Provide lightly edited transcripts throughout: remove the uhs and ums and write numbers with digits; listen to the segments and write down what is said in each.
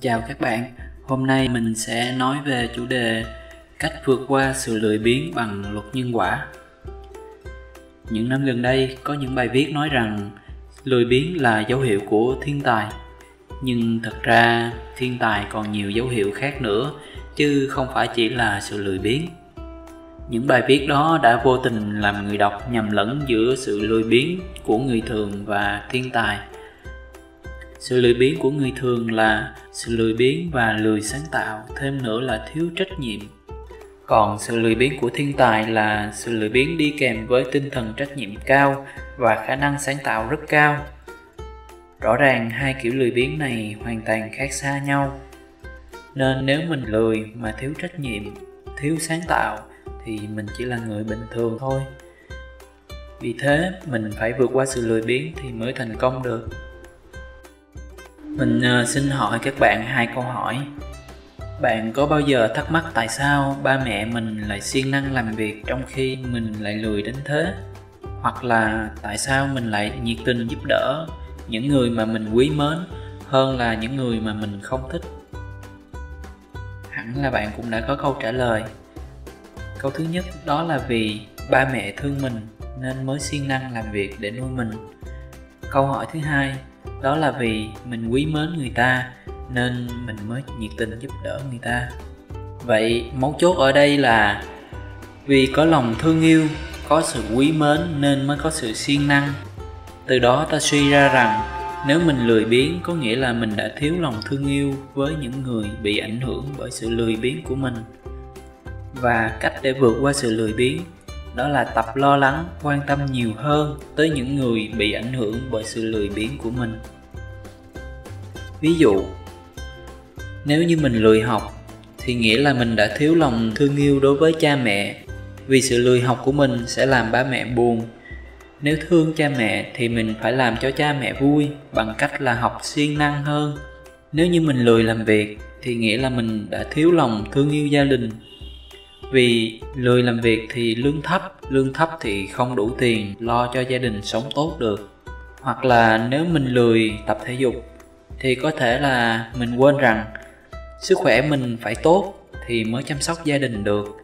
Chào các bạn, hôm nay mình sẽ nói về chủ đề cách vượt qua sự lười biếng bằng luật nhân quả. Những năm gần đây có những bài viết nói rằng lười biếng là dấu hiệu của thiên tài. Nhưng thật ra thiên tài còn nhiều dấu hiệu khác nữa, chứ không phải chỉ là sự lười biếng. Những bài viết đó đã vô tình làm người đọc nhầm lẫn giữa sự lười biếng của người thường và thiên tài. Sự lười biếng của người thường là sự lười biếng và lười sáng tạo, thêm nữa là thiếu trách nhiệm. Còn sự lười biếng của thiên tài là sự lười biếng đi kèm với tinh thần trách nhiệm cao và khả năng sáng tạo rất cao. Rõ ràng hai kiểu lười biếng này hoàn toàn khác xa nhau. Nên nếu mình lười mà thiếu trách nhiệm, thiếu sáng tạo thì mình chỉ là người bình thường thôi. Vì thế mình phải vượt qua sự lười biếng thì mới thành công được. Mình xin hỏi các bạn hai câu hỏi. Bạn có bao giờ thắc mắc tại sao ba mẹ mình lại siêng năng làm việc trong khi mình lại lười đến thế? Hoặc là tại sao mình lại nhiệt tình giúp đỡ những người mà mình quý mến hơn là những người mà mình không thích? Hẳn là bạn cũng đã có câu trả lời. Câu thứ nhất đó là vì ba mẹ thương mình nên mới siêng năng làm việc để nuôi mình. Câu hỏi thứ hai đó là vì mình quý mến người ta nên mình mới nhiệt tình giúp đỡ người ta. Vậy mấu chốt ở đây là vì có lòng thương yêu, có sự quý mến nên mới có sự siêng năng. Từ đó ta suy ra rằng nếu mình lười biếng có nghĩa là mình đã thiếu lòng thương yêu với những người bị ảnh hưởng bởi sự lười biếng của mình. Và cách để vượt qua sự lười biếng đó là tập lo lắng, quan tâm nhiều hơn tới những người bị ảnh hưởng bởi sự lười biếng của mình. Ví dụ, nếu như mình lười học thì nghĩa là mình đã thiếu lòng thương yêu đối với cha mẹ, vì sự lười học của mình sẽ làm ba mẹ buồn. Nếu thương cha mẹ thì mình phải làm cho cha mẹ vui bằng cách là học siêng năng hơn. Nếu như mình lười làm việc thì nghĩa là mình đã thiếu lòng thương yêu gia đình, vì lười làm việc thì lương thấp thì không đủ tiền lo cho gia đình sống tốt được. Hoặc là nếu mình lười tập thể dục thì có thể là mình quên rằng sức khỏe mình phải tốt thì mới chăm sóc gia đình được.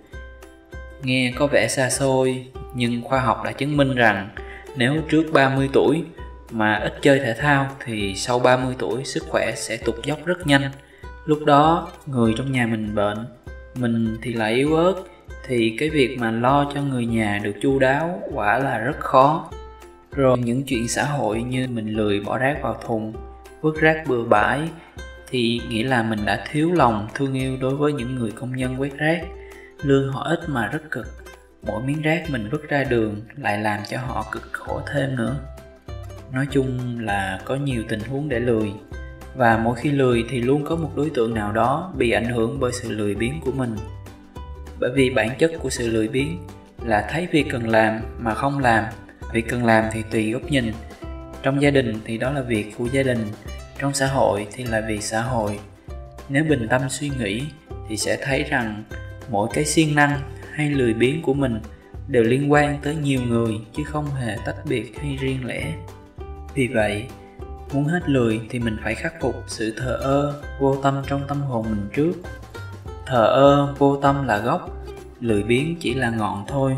Nghe có vẻ xa xôi, nhưng khoa học đã chứng minh rằng nếu trước 30 tuổi mà ít chơi thể thao thì sau 30 tuổi sức khỏe sẽ tụt dốc rất nhanh. Lúc đó người trong nhà mình bệnh, mình thì lại yếu ớt, thì cái việc mà lo cho người nhà được chu đáo quả là rất khó. Rồi những chuyện xã hội như mình lười bỏ rác vào thùng, vứt rác bừa bãi thì nghĩa là mình đã thiếu lòng thương yêu đối với những người công nhân quét rác. Lương họ ít mà rất cực, mỗi miếng rác mình vứt ra đường lại làm cho họ cực khổ thêm nữa. Nói chung là có nhiều tình huống để lười, và mỗi khi lười thì luôn có một đối tượng nào đó bị ảnh hưởng bởi sự lười biếng của mình. Bởi vì bản chất của sự lười biếng là thấy việc cần làm mà không làm. Việc cần làm thì tùy góc nhìn. Trong gia đình thì đó là việc của gia đình, trong xã hội thì là việc xã hội. Nếu bình tâm suy nghĩ thì sẽ thấy rằng mỗi cái siêng năng hay lười biếng của mình đều liên quan tới nhiều người chứ không hề tách biệt hay riêng lẻ. Vì vậy, muốn hết lười thì mình phải khắc phục sự thờ ơ, vô tâm trong tâm hồn mình trước. Thờ ơ, vô tâm là gốc, lười biếng chỉ là ngọn thôi.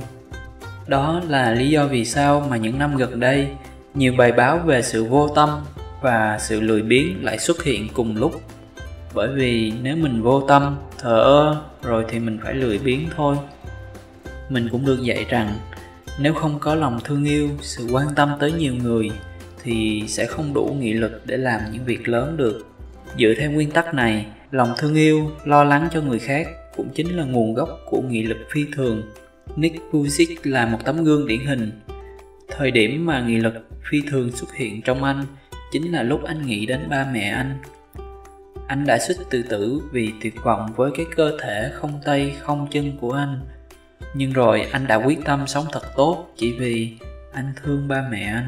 Đó là lý do vì sao mà những năm gần đây, nhiều bài báo về sự vô tâm và sự lười biếng lại xuất hiện cùng lúc. Bởi vì nếu mình vô tâm, thờ ơ rồi thì mình phải lười biếng thôi. Mình cũng được dạy rằng nếu không có lòng thương yêu, sự quan tâm tới nhiều người thì sẽ không đủ nghị lực để làm những việc lớn được. Dựa theo nguyên tắc này, lòng thương yêu, lo lắng cho người khác cũng chính là nguồn gốc của nghị lực phi thường. Nick Vujicic là một tấm gương điển hình. Thời điểm mà nghị lực phi thường xuất hiện trong anh chính là lúc anh nghĩ đến ba mẹ anh. Anh đã suýt tự tử vì tuyệt vọng với cái cơ thể không tay không chân của anh. Nhưng rồi anh đã quyết tâm sống thật tốt chỉ vì anh thương ba mẹ anh.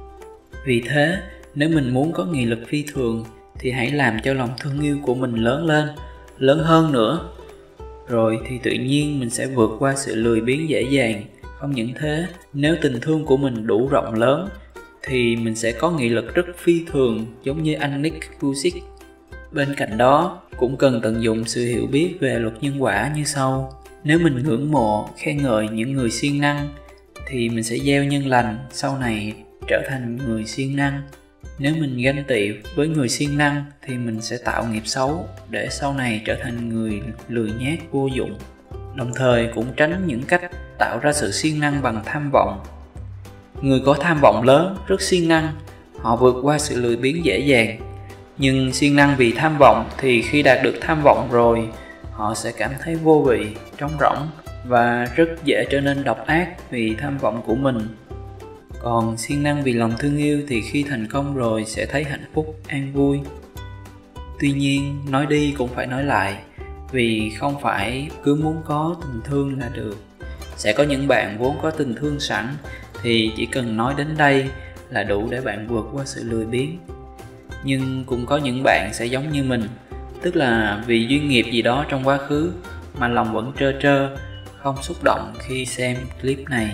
Vì thế, nếu mình muốn có nghị lực phi thường thì hãy làm cho lòng thương yêu của mình lớn lên, lớn hơn nữa. Rồi thì tự nhiên mình sẽ vượt qua sự lười biếng dễ dàng. Không những thế, nếu tình thương của mình đủ rộng lớn thì mình sẽ có nghị lực rất phi thường giống như anh Nick Vujicic. Bên cạnh đó, cũng cần tận dụng sự hiểu biết về luật nhân quả như sau. Nếu mình ngưỡng mộ, khen ngợi những người siêng năng thì mình sẽ gieo nhân lành, sau này trở thành người siêng năng. Nếu mình ganh tị với người siêng năng thì mình sẽ tạo nghiệp xấu để sau này trở thành người lười nhác vô dụng. Đồng thời cũng tránh những cách tạo ra sự siêng năng bằng tham vọng. Người có tham vọng lớn, rất siêng năng, họ vượt qua sự lười biếng dễ dàng. Nhưng siêng năng vì tham vọng thì khi đạt được tham vọng rồi, họ sẽ cảm thấy vô vị, trống rỗng và rất dễ trở nên độc ác vì tham vọng của mình. Còn siêng năng vì lòng thương yêu thì khi thành công rồi sẽ thấy hạnh phúc, an vui. Tuy nhiên, nói đi cũng phải nói lại, vì không phải cứ muốn có tình thương là được. Sẽ có những bạn vốn có tình thương sẵn thì chỉ cần nói đến đây là đủ để bạn vượt qua sự lười biếng. Nhưng cũng có những bạn sẽ giống như mình, tức là vì duyên nghiệp gì đó trong quá khứ mà lòng vẫn trơ trơ, không xúc động khi xem clip này.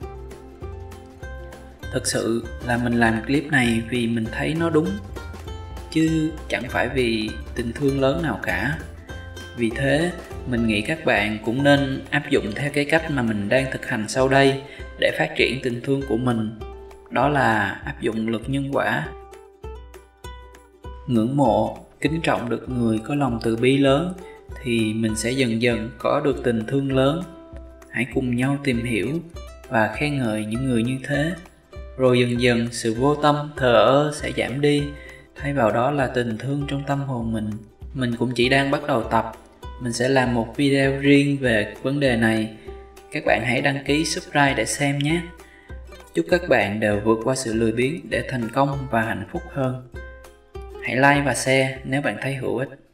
Thực sự là mình làm clip này vì mình thấy nó đúng, chứ chẳng phải vì tình thương lớn nào cả. Vì thế, mình nghĩ các bạn cũng nên áp dụng theo cái cách mà mình đang thực hành sau đây để phát triển tình thương của mình. Đó là áp dụng luật nhân quả. Ngưỡng mộ, kính trọng được người có lòng từ bi lớn thì mình sẽ dần dần có được tình thương lớn. Hãy cùng nhau tìm hiểu và khen ngợi những người như thế. Rồi dần dần sự vô tâm, thờ ơ sẽ giảm đi, thay vào đó là tình thương trong tâm hồn mình. Mình cũng chỉ đang bắt đầu tập, mình sẽ làm một video riêng về vấn đề này. Các bạn hãy đăng ký subscribe để xem nhé. Chúc các bạn đều vượt qua sự lười biếng để thành công và hạnh phúc hơn. Hãy like và share nếu bạn thấy hữu ích.